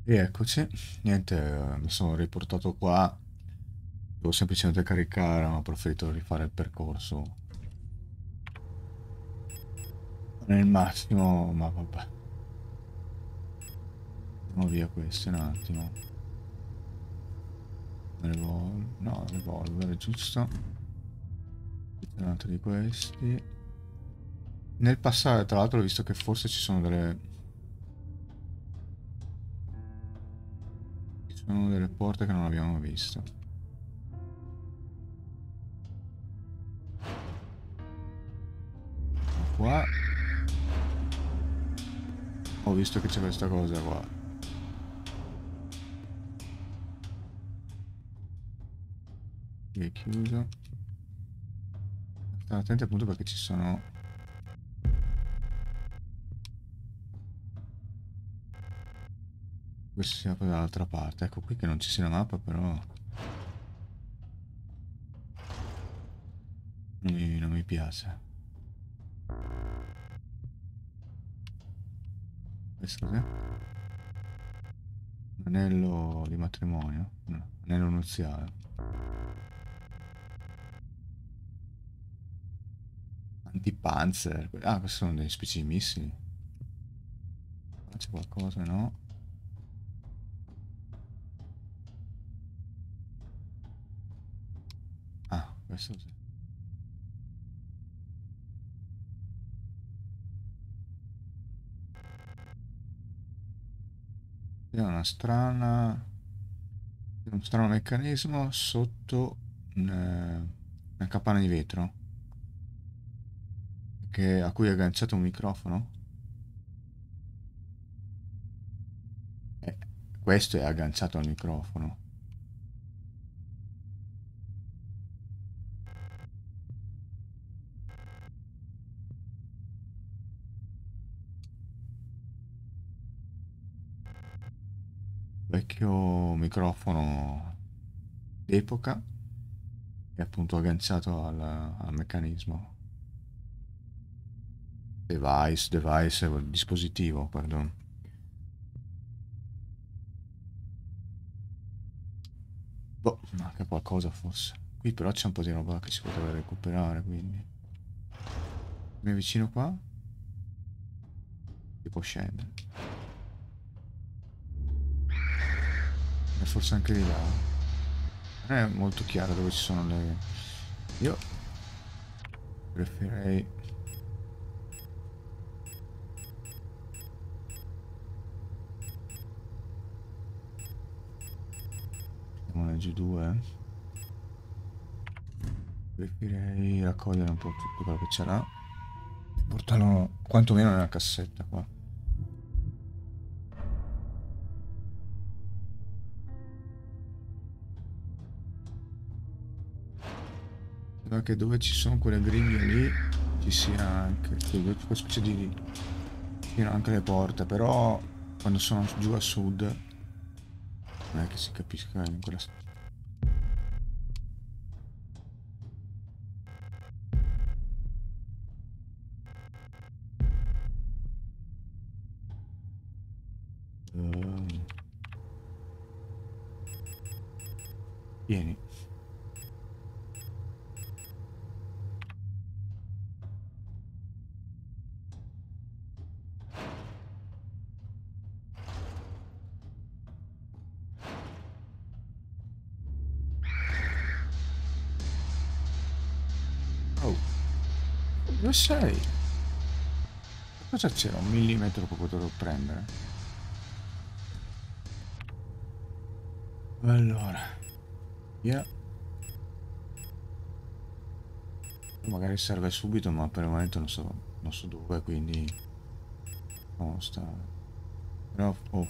Rieccoci, niente, mi sono riportato qua, devo semplicemente caricare, ma ho preferito rifare il percorso. Non è il massimo, ma vabbè. Andiamo via questi un attimo. No, revolver, giusto. Qui c'è un altro di questi. Nel passato, tra l'altro, ho visto che forse ci sono delle porte che non abbiamo visto. Qua ho visto che c'è questa cosa qua. Qui è chiuso. State attenti appunto perché ci sono. Questo si apre dall'altra parte. Ecco qui che non ci sia la mappa, però non mi piace. Questo cos'è? Un anello di matrimonio? No, anello nuziale. Antipanzer. Ah, questi sono delle specie di missili. Qua c'è qualcosa, no? Ah, questo cos'è? È un strano meccanismo sotto una capanna di vetro a cui è agganciato un microfono. Eh, Questo è agganciato al microfono. Vecchio microfono d'epoca è appunto agganciato al meccanismo. Device, dispositivo, pardon. Boh, manca qualcosa forse. Qui però c'è un po' di roba che si potrebbe recuperare, quindi. Mi avvicino qua, si può scendere. E forse anche di là. Non è molto chiaro dove ci sono le. Io preferirei. Siamo nel G2. Preferirei raccogliere un po' tutto quello che c'era. Portarlo quantomeno nella cassetta qua. Sembra che dove ci sono quelle griglie lì ci sia anche. Che quella specie di. Siano anche le porte, però quando sono giù a sud non è che si capisca in quella. Ehm, Vieni. Oh, dove sei? Cosa c'era? Un millimetro che potevo prendere? Allora, via. Magari serve subito, ma per il momento non so dove, quindi. No, sta. Però, oh,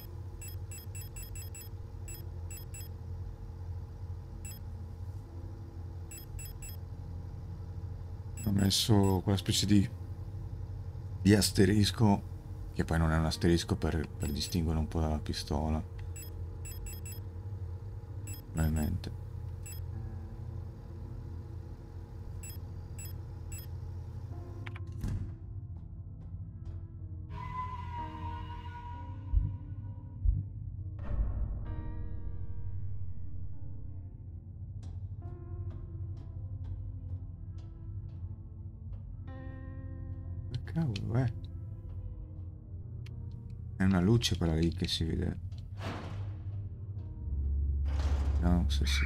ho messo quella specie di asterisco, che poi non è un asterisco per distinguere un po' dalla pistola, probabilmente. cavolo è? È una luce quella lì che si vede. No, se si...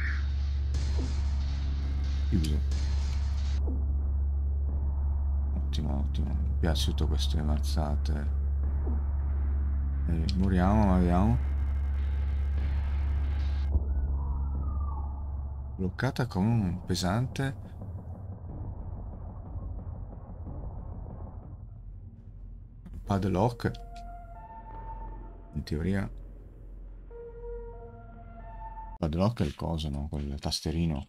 Chiuso. Ottimo, ottimo. Mi piace tutto queste mazzate. Moriamo, ma vediamo. Bloccata come un pesante. Padlock. In teoria. Padlock è il coso, no? Quel tasterino.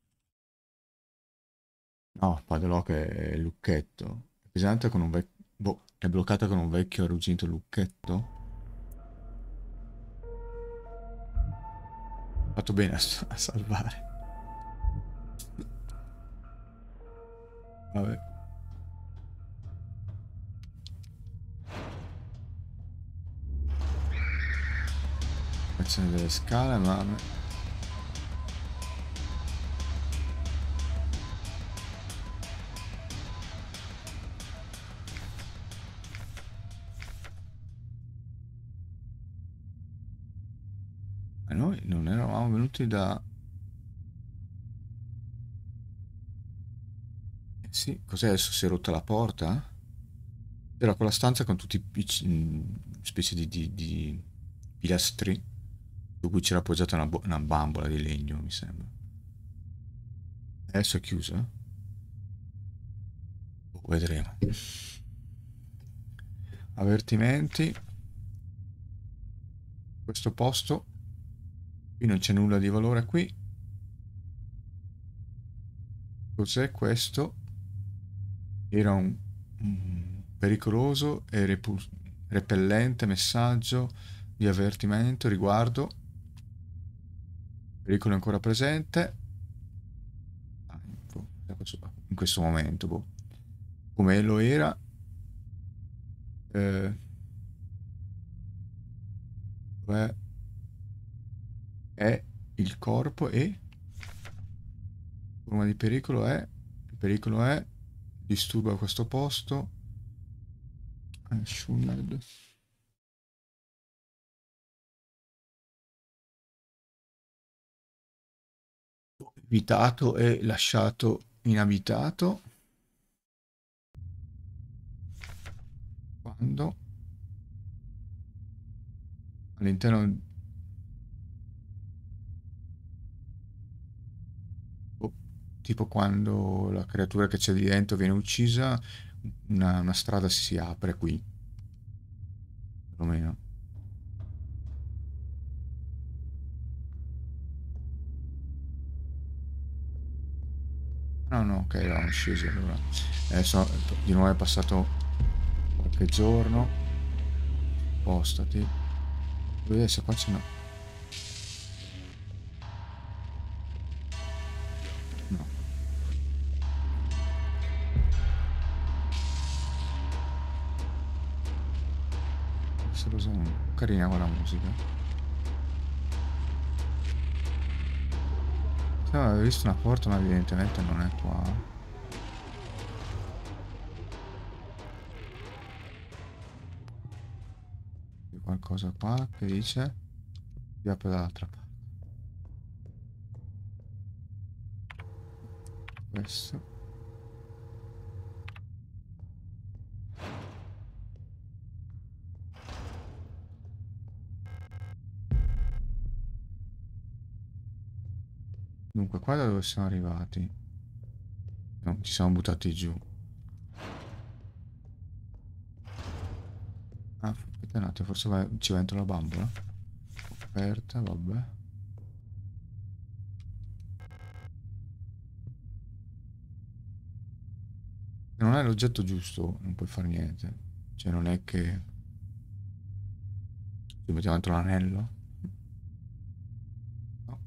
No, padlock è il lucchetto. È pesante con un vecchio... Boh, è bloccata con un vecchio arrugginito lucchetto. Ho fatto bene a salvare. Vabbè. Facciamo delle scale, ma... Ma noi non eravamo venuti da... Sì, cos'è adesso? Si è rotta la porta? Era quella stanza con tutti i specie di pilastri su cui c'era appoggiata una bambola di legno, mi sembra. Adesso è chiusa? Vedremo. Avvertimenti. Questo posto. Qui non c'è nulla di valore qui. Cos'è questo? Era un pericoloso e repellente messaggio di avvertimento riguardo. Pericolo ancora presente. Ah, in questo momento, boh. Come lo era. Eh, dov'è? È il corpo e forma di pericolo è il pericolo è disturba questo posto. Shunned. Evitato e lasciato inabitato quando all'interno tipo quando la creatura che c'è di dentro viene uccisa, una strada si apre qui, perlomeno. No, no, ok, eravamo scesi allora. Adesso di nuovo è passato qualche giorno. Spostati. Vedete se qua c'è una... No. Se lo so, carina quella musica. Avevo visto una porta, ma evidentemente non è qua. C'è qualcosa qua che dice si apre dall'altra parte. Questo. Dunque, qua da dove siamo arrivati? No, ci siamo buttati giù. Ah, aspetta un attimo, forse ci va dentro la bambola. Aperta, vabbè. Se non è l'oggetto giusto, non puoi fare niente. Cioè, non è che ci mettiamo dentro l'anello. No,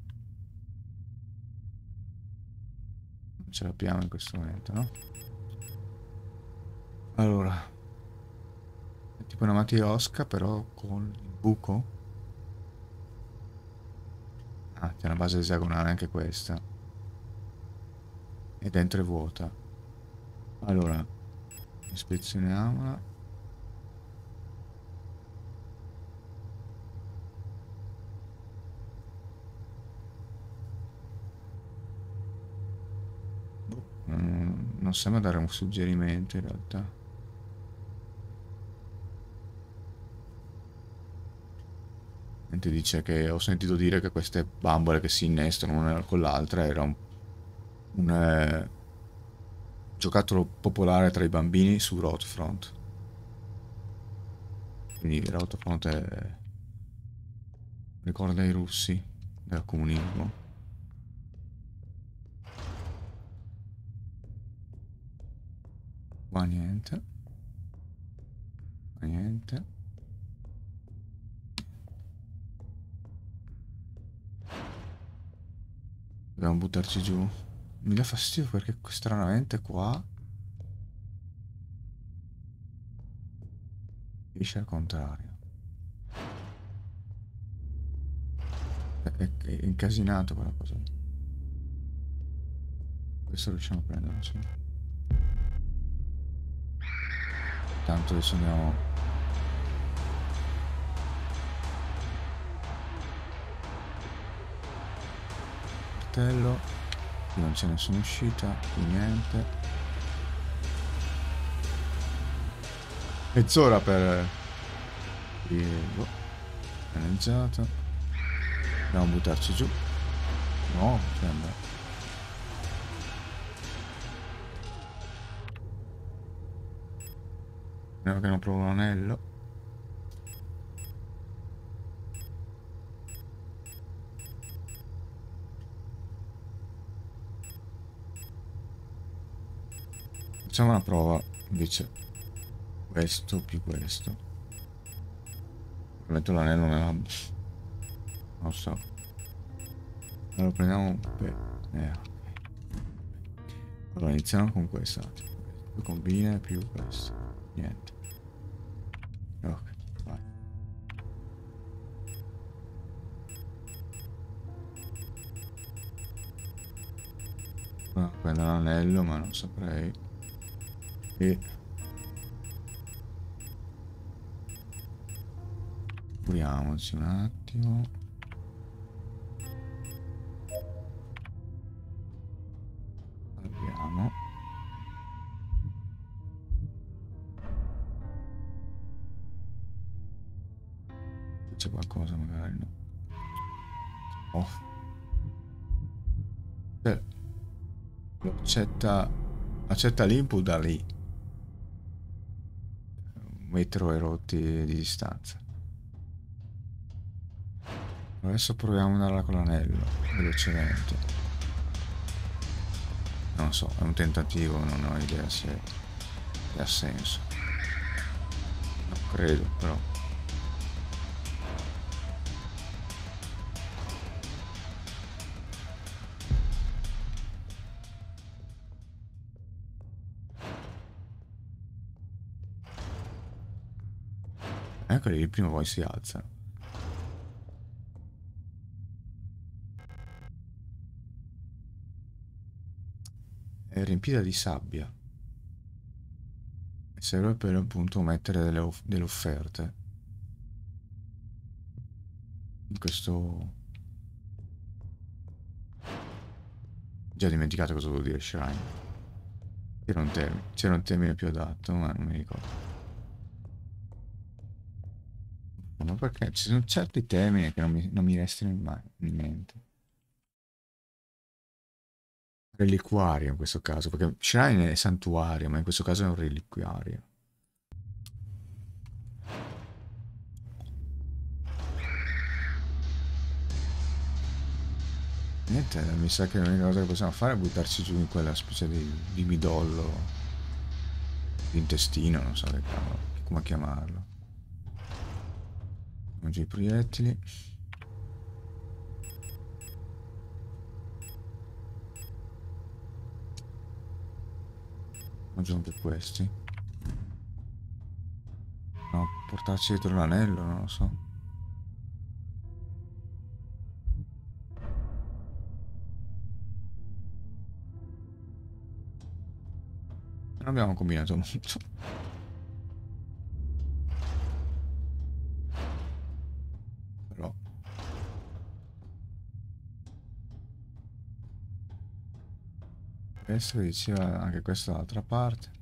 non ce l'abbiamo in questo momento, no? Allora, è tipo una matriosca, però con il buco. Ah, c'è una base esagonale anche questa. E dentro è vuota. Allora, Ispezioniamola. Boh, non sembra dare un suggerimento in realtà. Ti dice che ho sentito dire che queste bambole che si innestano una con l'altra era un giocattolo popolare tra i bambini su Roadfront. Quindi Roadfront ricorda i russi del comunismo. Qua niente. Qua niente. Dobbiamo buttarci giù. Mi dà fastidio perché stranamente qua esce al contrario. È incasinato quella cosa. Questo riusciamo a prenderlo, sì. Tanto adesso andiamo. Martello. Qui non c'è nessuna uscita. Qui niente. Mezz'ora per. Boh. Danneggiato. Dobbiamo buttarci giù. No, sembra. Speriamo che non provo l'anello. Facciamo una prova invece. Questo più questo. Metto l'anello nella. Non lo so. Allora prendiamo per. Allora iniziamo con questo. Più combina più questo. Niente. Ok, vai. Prendo l'anello ma non saprei. E curiamoci un attimo. Abbiamo. C'è qualcosa magari no. Oh. Accetta l'input da lì. 1 metro e rotti di distanza. Adesso proviamo ad andarla con l'anello velocemente. Non so, è un tentativo, non ho idea se ha senso. Non credo, però. Ecco lì, prima o poi si alza. È riempita di sabbia. E serve per appunto mettere delle offerte. In questo. Già dimenticato cosa vuol dire shrine. C'era un termine più adatto, ma non mi ricordo. Ma perché ci sono certi termini che non mi restano in mente. Reliquario in questo caso, perché shrine è santuario, ma in questo caso è un reliquiario. Niente, mi sa che l'unica cosa che possiamo fare è buttarci giù in quella specie di midollo, di intestino, non so che cavolo, come chiamarlo. Mangi i proiettili. Mangiamo anche questi. No, portarci dietro l'anello, non lo so. Non abbiamo combinato molto. Però questo diceva anche questa dall'altra parte.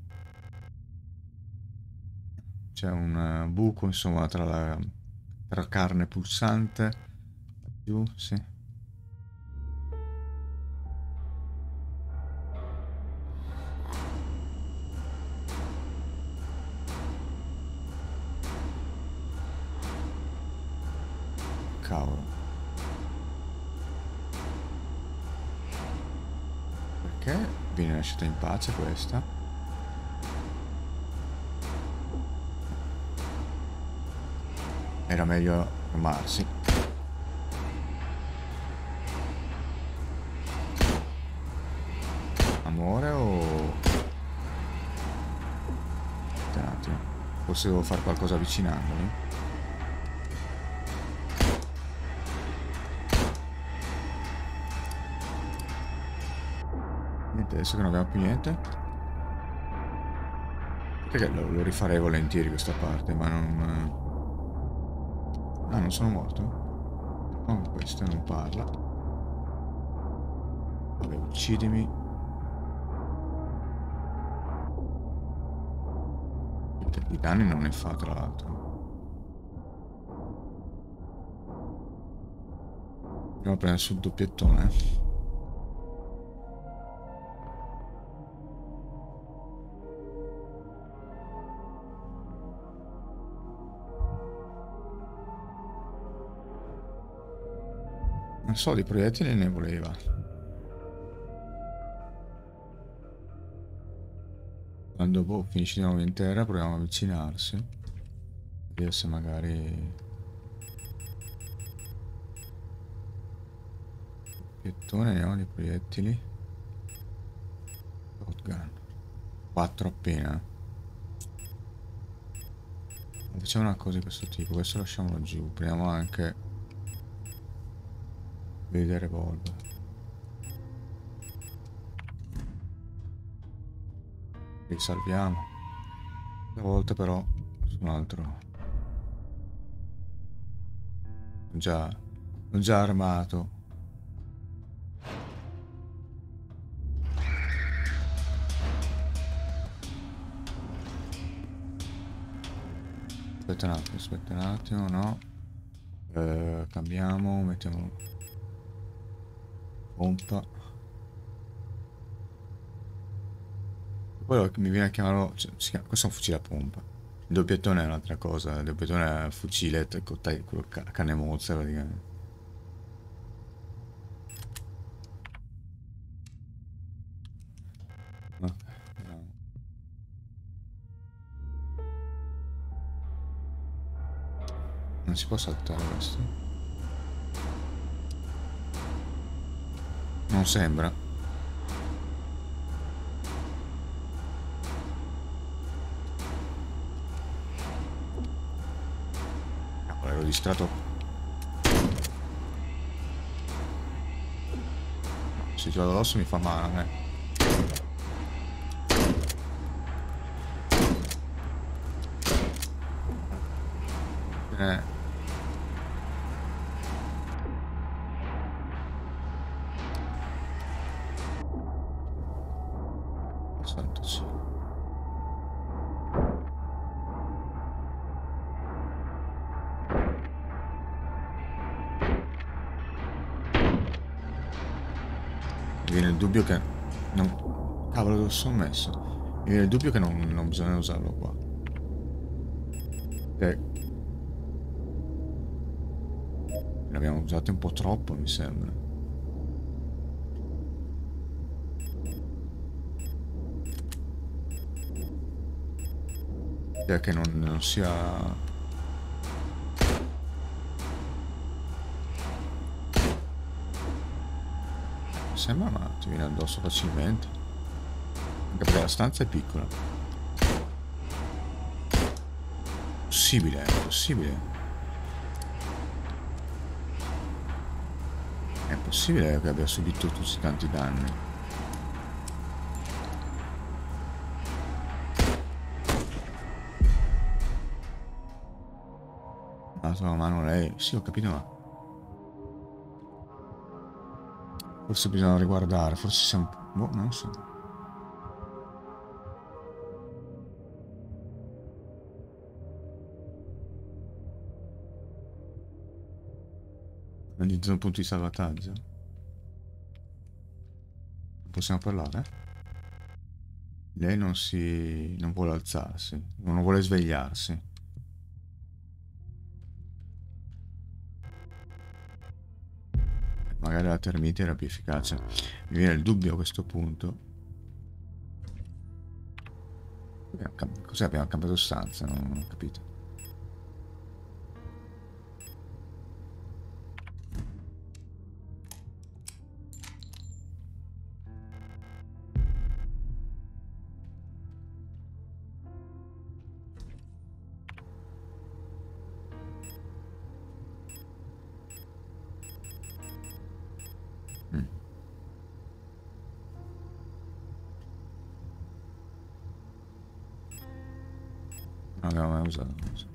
C'è un buco insomma tra carne pulsante. Giù, sì. Cavolo. Perché viene lasciata in pace questa? Era meglio fermarsi. Amore o... Aspetta un attimo. Forse devo fare qualcosa avvicinandoli. Niente, adesso che non abbiamo più niente. Perché lo rifarei volentieri questa parte, ma non... Ah, non sono morto? Oh, questo non parla. Vabbè, uccidimi. I danni non ne fa, tra l'altro. Andiamo a prendere sul doppiettone. Non so, di proiettili ne voleva. Quando boh, finisce di nuovo in terra proviamo a avvicinarsi. Vedere se magari... Piettone, andiamo di proiettili. Shotgun. 4 appena. Facciamo una cosa di questo tipo. Questo lasciamolo giù. Prendiamo anche... Vedere revolver. Risalviamo. Stavolta però su un altro. L'ho già armato. Aspetta un attimo, no. Cambiamo, mettiamo pompa. Poi mi viene a chiamarlo, cioè, questo è un fucile a pompa. Il doppietone è un'altra cosa, il doppietone è il fucile con quello canne mozza praticamente. Ok, vediamo. Non si può saltare questo? Non sembra. Cavolo, ero distratto. Se ti vado addosso mi fa male a me. Saltaci. Mi viene il dubbio che non... Cavolo, dove sono messo? Mi viene il dubbio che non bisogna usarlo qua. L'abbiamo usato un po' troppo, mi sembra. Che non sia... Sembra, ma ti viene addosso facilmente. Anche perché la stanza è piccola. Possibile, è possibile. È possibile che abbia subito tutti tanti danni. Ha dato la mano lei. Sì, ho capito, ma forse bisogna riguardare, forse siamo... Boh, non lo so. Analizzo un punto di salvataggio. Non possiamo parlare? Lei non si... non vuole alzarsi, non vuole svegliarsi. Magari la termite era più efficace. Mi viene il dubbio a questo punto. Cos'è? Abbiamo cambiato stanza? Non ho capito. Mm. Non abbiamo mai usato. Non so.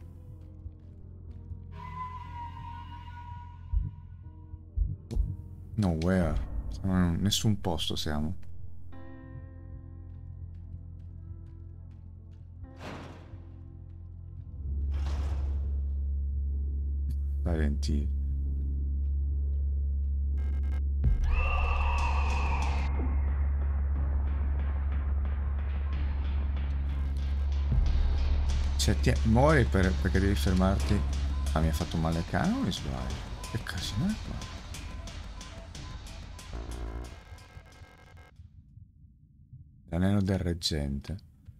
Nowhere. Siamo in nessun posto siamo. Silent Hill. Cioè, muori perché devi fermarti. Ah, mi ha fatto male il cane o mi sbaglio? Che casino è qua? L'anello del reggente.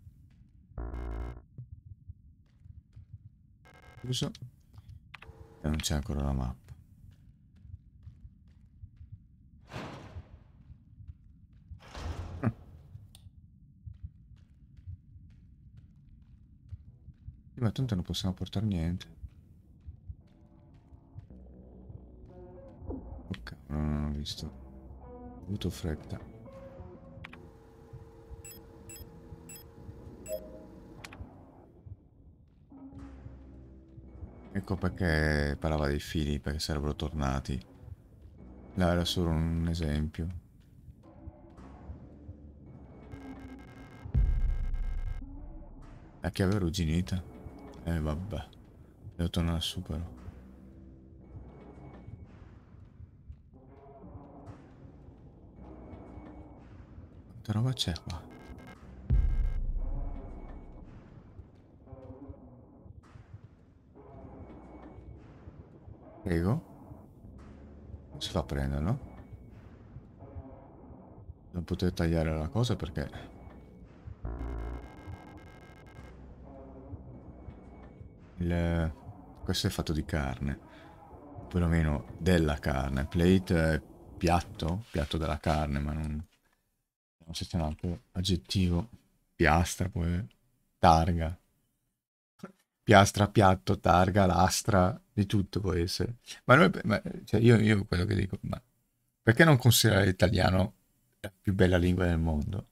Uso. E non c'è ancora la mappa. Sì, ma tanto non possiamo portare niente. Ok, non ho visto. Ho avuto fretta. Ecco perché parlava dei fili, perché sarebbero tornati. Là era solo un esempio. La chiave arrugginita. Vabbè. Devo tornare su però. Quanta roba c'è qua? Prego. Non si fa a prenderlo. Non poter tagliare la cosa perché... Questo è fatto di carne. Perlomeno della carne. Plate è piatto. Piatto della carne, ma non... Non so se c'è un altro aggettivo. Piastra, poi... Targa. Piastra, piatto, targa, lastra, di tutto può essere. Ma, cioè io quello che dico, ma perché non considerare l'italiano la più bella lingua del mondo?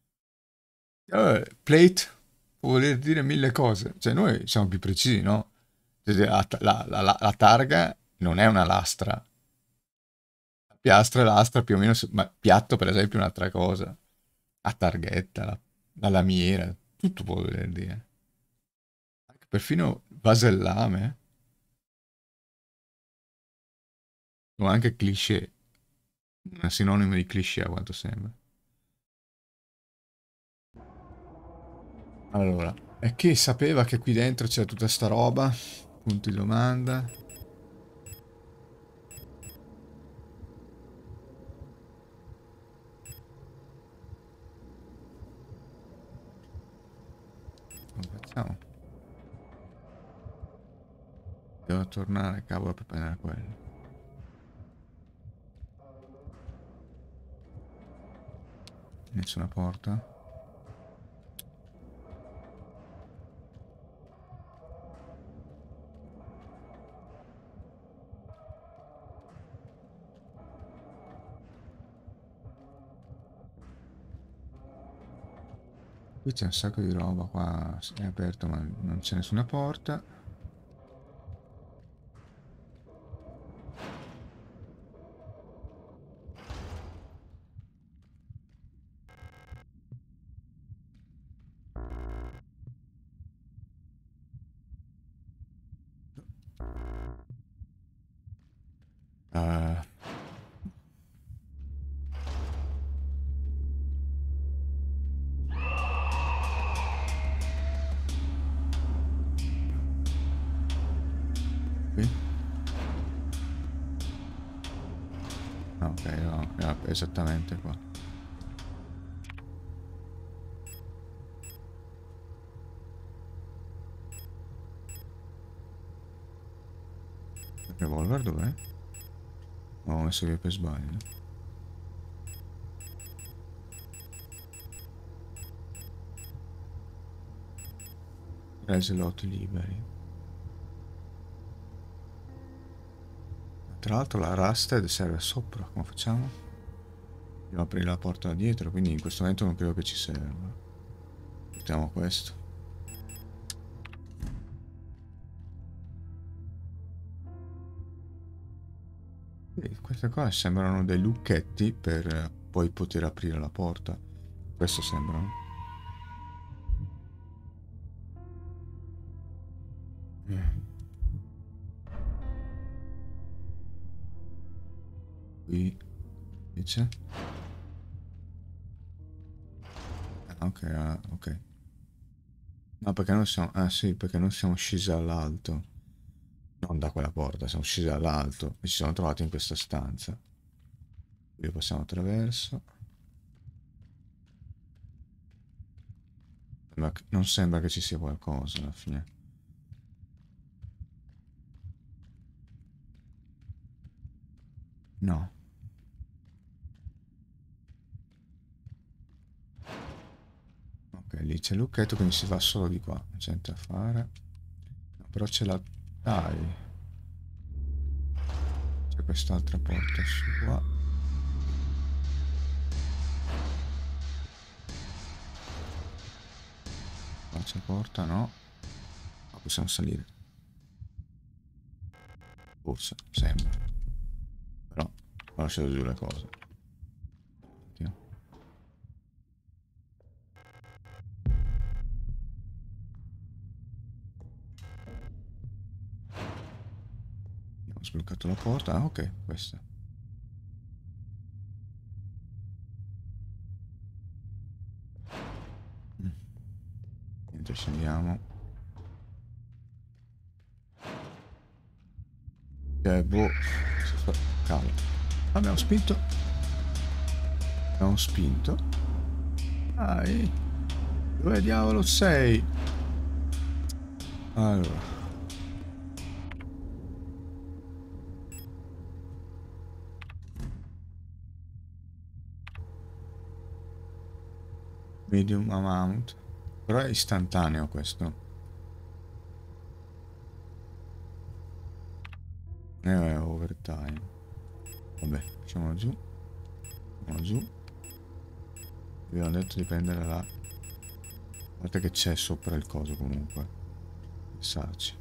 Plate può voler dire mille cose, cioè noi siamo più precisi, no? Cioè, la targa non è una lastra, la piastra e lastra più o meno, ma piatto per esempio è un'altra cosa, la targhetta, la lamiera, tutto può voler dire. Perfino vasellame, o anche cliché. Un sinonimo di cliché a quanto sembra. Allora, e chi sapeva che qui dentro c'era tutta sta roba? Punto di domanda. Come facciamo? Devo tornare, cavolo, per prendere quello. Nessuna porta. Qui c'è un sacco di roba, qua è aperto ma non c'è nessuna porta. Eh, qui? Ah, ok, no, era esattamente qua. Il revolver dov'è? L'ho messo via per sbaglio. Tre slot liberi. Tra l'altro la Rusted serve sopra, come facciamo? Devo aprire la porta da dietro, quindi in questo momento non credo che ci serva. Mettiamo questo. E queste qua sembrano dei lucchetti per poi poter aprire la porta. Questo sembrano. Qui invece. Ah, ok, ok. No, perché non siamo... Ah sì, perché non siamo scesi all'alto. Non da quella porta, siamo scesi all'alto e ci siamo trovati in questa stanza. Qui passiamo attraverso. Non sembra che ci sia qualcosa alla fine. No. Ok, lì c'è il lucchetto, quindi si va solo di qua. Non c'è niente da fare. No, però c'è la... Dai. C'è quest'altra porta su qua. Qua c'è porta, no. Ma possiamo salire. Forse, sembra. Però ho lasciato giù le cose. Andiamo Ho sbloccato la porta. Ah, ok, questa. Niente, scendiamo. Boh. Cavolo. Abbiamo spinto. Abbiamo spinto. Dai. Dove diavolo sei? Allora. Medium amount. Però è istantaneo questo. È overtime. Vabbè, facciamolo giù. Facciamolo giù. Abbiamo detto di prendere la... Guarda che c'è sopra il coso comunque. Pensarci.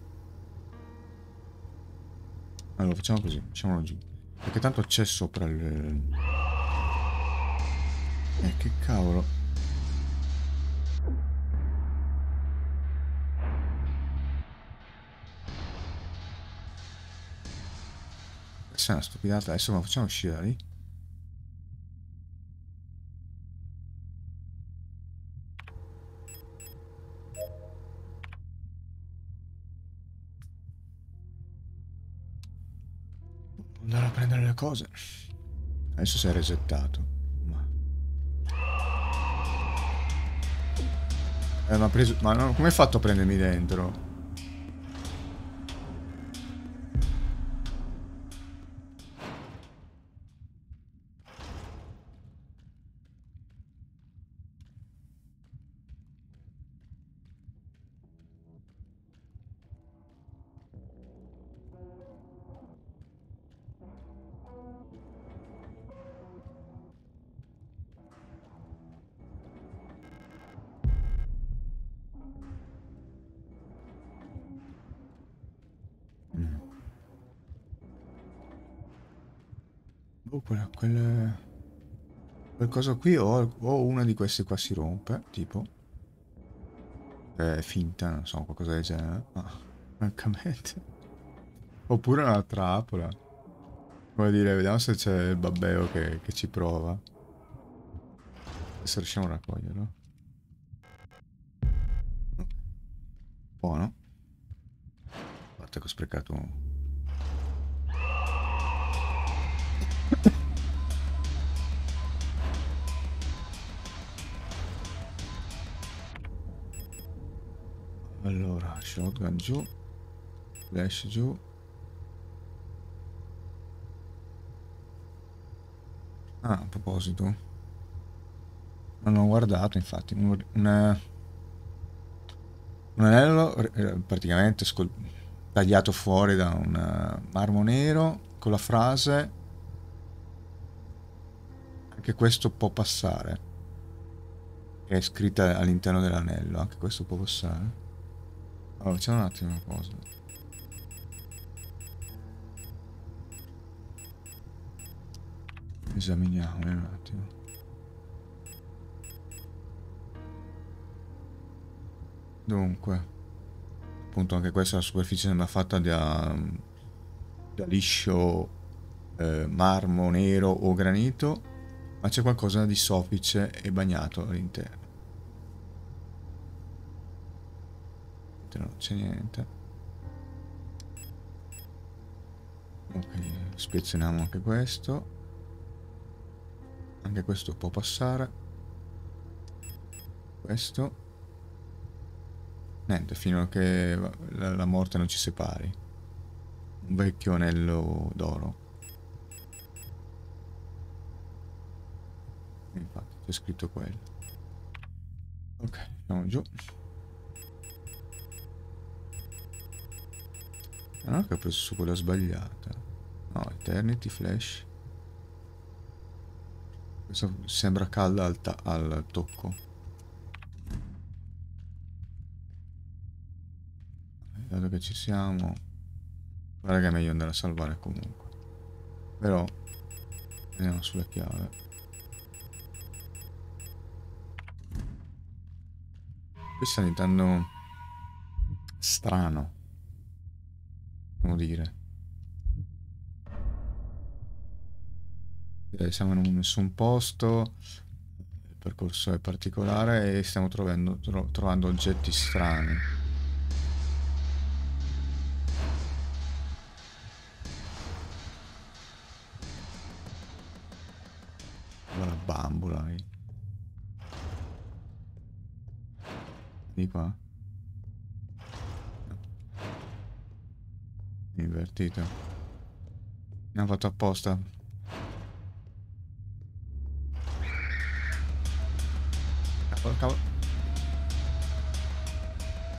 Allora facciamo così, facciamolo giù. Perché tanto c'è sopra il... che cavolo. Questa è una stupidata. Adesso lo facciamo uscire da lì. Andare a prendere le cose. Adesso si è resettato. Ma ha preso... Ma no, come hai fatto a prendermi dentro? Oh, quel coso qui o una di queste qua si rompe, tipo. È finta, non so, qualcosa del genere. Ah, francamente. Oppure una trappola. Come dire, vediamo se c'è il babbeo che ci prova. Se riusciamo a raccoglierlo. Buono. A parte che ho sprecato. Allora, shotgun giù. Flash giù. Ah, a proposito. Non ho guardato, infatti. Un anello praticamente tagliato fuori da un marmo nero con la frase anche questo può passare. Che è scritta all'interno dell'anello. Anche questo può passare. Allora, facciamo un attimo una cosa. Esaminiamo un attimo. Dunque, appunto anche questa la superficie sembra fatta da liscio marmo nero o granito, ma c'è qualcosa di soffice e bagnato all'interno. Non c'è niente. Ok, spezioniamo anche questo. Anche questo può passare. Questo. Niente, fino a che la morte non ci separi. Un vecchio anello d'oro. Infatti c'è scritto quello. Ok, andiamo giù. Ah, no, che ho preso su quella sbagliata. No, Eternity Flash. Questo sembra calda al tocco. Dato che ci siamo, guarda che è meglio andare a salvare comunque. Però andiamo sulla chiave. Qui sta diventando strano, come dire. Siamo in nessun posto, il percorso è particolare e stiamo trovando oggetti strani. Guarda la bambola lì. Di qua. Invertito. Abbiamo fatto apposta. Cavolo, cavolo.